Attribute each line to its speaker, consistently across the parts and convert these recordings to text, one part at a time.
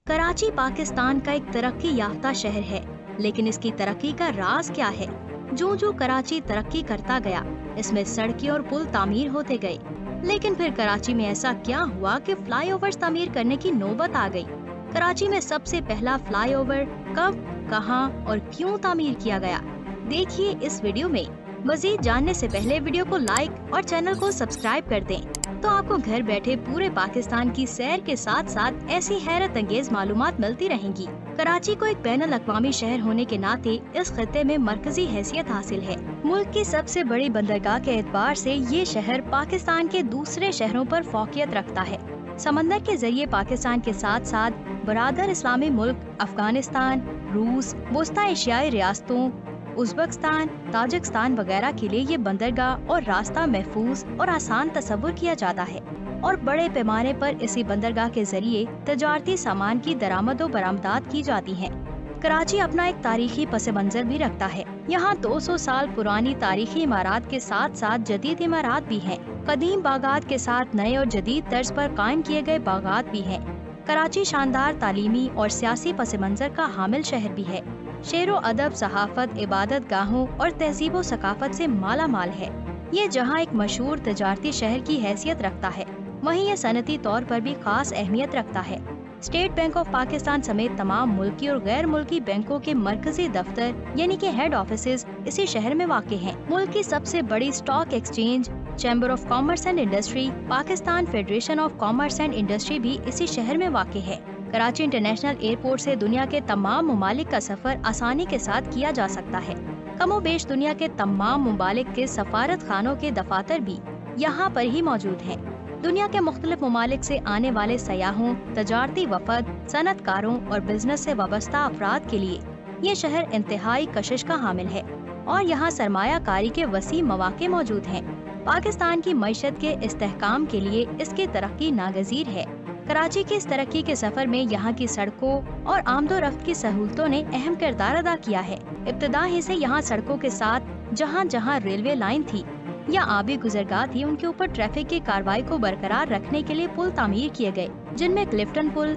Speaker 1: कराची पाकिस्तान का एक तरक्की याफ्ता शहर है, लेकिन इसकी तरक्की का राज क्या है? जो कराची तरक्की करता गया, इसमें सड़कें और पुल तामीर होते गए। लेकिन फिर कराची में ऐसा क्या हुआ कि फ्लाईओवर्स तामीर करने की नौबत आ गई? कराची में सबसे पहला फ्लाईओवर कब, कहां और क्यों तामीर किया गया, देखिए इस वीडियो में। मजीद जानने से पहले वीडियो को लाइक और चैनल को सब्सक्राइब कर दें, तो आपको घर बैठे पूरे पाकिस्तान की सैर के साथ साथ ऐसी हैरत अंगेज मालूमात मिलती रहेंगी। कराची को एक बैनुल अक़वामी शहर होने के नाते इस खित्ते में मरकजी हैसियत हासिल है। मुल्क की सबसे बड़ी बंदरगाह के एतबार से ये शहर पाकिस्तान के दूसरे शहरों पर फौकियत रखता है। समंदर के जरिए पाकिस्तान के साथ साथ बरादर इस्लामी मुल्क अफगानिस्तान, रूस, वस्ता एशियाई रियासतों, उज़्बेकिस्तान, ताजिकिस्तान वगैरह के लिए ये बंदरगाह और रास्ता महफूज और आसान तस्वुर किया जाता है और बड़े पैमाने पर इसी बंदरगाह के जरिए तजारती सामान की दरामद और बरामदात की जाती है। कराची अपना एक तारीखी पस मंजर भी रखता है। यहाँ 200 साल पुरानी तारीखी इमारत के साथ साथ जदीद इमारत भी हैं। कदीम बागात के साथ नए और जदीद तर्ज पर कायम किए गए बागात भी हैं। कराची शानदार तालीमी और सियासी पस मंजर का हामिल शहर भी है। शेरो अदब, सहाफत, इबादत गाहों और तहजीब व सकाफत से माला माल है। ये जहाँ एक मशहूर तजारती शहर की हैसियत रखता है, वहीं ये सनती तौर पर भी खास अहमियत रखता है। स्टेट बैंक ऑफ पाकिस्तान समेत तमाम मुल्की और गैर मुल्की बैंकों के मरकजी दफ्तर यानी कि हेड ऑफिसेज इसी शहर में वाक़ हैं। मुल्क की सबसे बड़ी stock exchange, chamber of commerce and industry, Pakistan federation of commerce and industry भी इसी शहर में वाक़ है। कराची इंटरनेशनल एयरपोर्ट से दुनिया के तमाम ममालिक का सफर आसानी के साथ किया जा सकता है। कमोबेश दुनिया के तमाम ममालिक के सफारत खानों के दफातर भी यहाँ पर ही मौजूद हैं। दुनिया के मुख्तलिफ ममालिक से आने वाले सयाहों, तजारती वफद, सनतकारों और बिजनेस से वाबस्ता अफराद के लिए ये शहर इंतहाई कशिश का हामिल है और यहाँ सरमायाकारी के वसी मौके मौजूद हैं। पाकिस्तान की मईशत के इस्तेहकाम के लिए इसकी तरक्की नागजीर है। कराची की इस तरक्की के सफर में यहाँ की सड़कों और आमदोरफ्त की सहूलतों ने अहम किरदार अदा किया है। इब्तदा ही से यहाँ सड़कों के साथ जहाँ जहाँ रेलवे लाइन थी या आबी गुजरगाह थी, उनके ऊपर ट्रैफिक की कार्रवाई को बरकरार रखने के लिए पुल तामीर किए गए, जिनमें क्लिफ्टन पुल,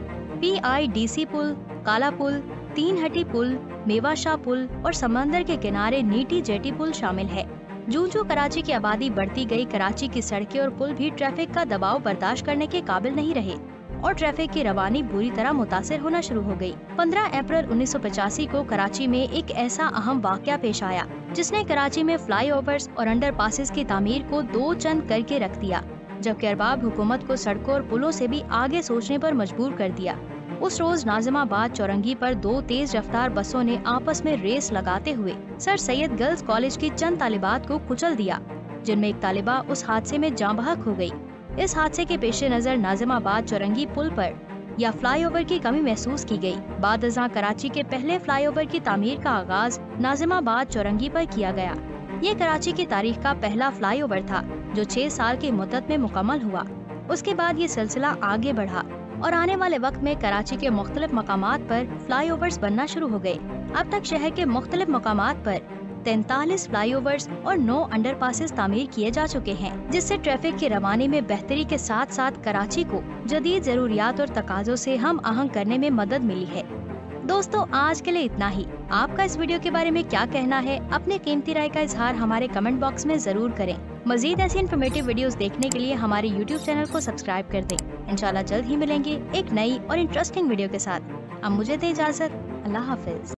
Speaker 1: PIDC पुल, काला पुल, तीन हटी पुल, मेवाशाह पुल और समंदर के किनारे नीटी जेटी पुल शामिल है। जो कराची की आबादी बढ़ती गई, कराची की सड़कें और पुल भी ट्रैफिक का दबाव बर्दाश्त करने के काबिल नहीं रहे और ट्रैफिक की रवानी बुरी तरह मुतासिर होना शुरू हो गई। 15 अप्रैल 1985 को कराची में एक ऐसा अहम वाक़या पेश आया जिसने कराची में फ्लाईओवर्स और अंडरपासेस की तामीर को दो चंद करके रख दिया, जबकि अरबाब हुकूमत को सड़कों और पुलों से भी आगे सोचने पर मजबूर कर दिया। उस रोज नाजिमाबाद चौरंगी पर दो तेज रफ्तार बसों ने आपस में रेस लगाते हुए सर सैयद गर्ल्स कॉलेज की चंद तालिबात को कुचल दिया, जिनमें एक तालिबा उस हादसे में जाँ बहक हो गई। इस हादसे के पेश नज़र नाजिमाबाद चौरंगी पुल पर या फ्लाईओवर की कमी महसूस की गई। बाद अज़ां कराची के पहले फ्लाईओवर की तामीर का आगाज नाजिमाबाद चौरंगी पर किया गया। ये कराची की तारीख का पहला फ्लाईओवर था जो 6 साल की मुद्दत में मुकम्मल हुआ। उसके बाद ये सिलसिला आगे बढ़ा और आने वाले वक्त में कराची के मुख्तलिफ मकामात पर फ्लाईओवर्स बनना शुरू हो गए। अब तक शहर के मुख्तलिफ मकामात पर 43 फ्लाईओवर्स और 9 अंडरपासेस तामीर किए जा चुके हैं, जिससे ट्रैफिक की रवानी में बेहतरी के साथ साथ कराची को जदीद जरूरियात और तकाजों से हम आहंग करने में मदद मिली है। दोस्तों, आज के लिए इतना ही। आपका इस वीडियो के बारे में क्या कहना है? अपने कीमती राय का इजहार हमारे कमेंट बॉक्स में जरूर करें। मजीद ऐसी इन्फॉर्मेटिव वीडियोस देखने के लिए हमारे YouTube चैनल को सब्सक्राइब कर दें। इंशाल्लाह जल्द ही मिलेंगे एक नई और इंटरेस्टिंग वीडियो के साथ। अब मुझे दे इजाजत। अल्लाह हाफिज।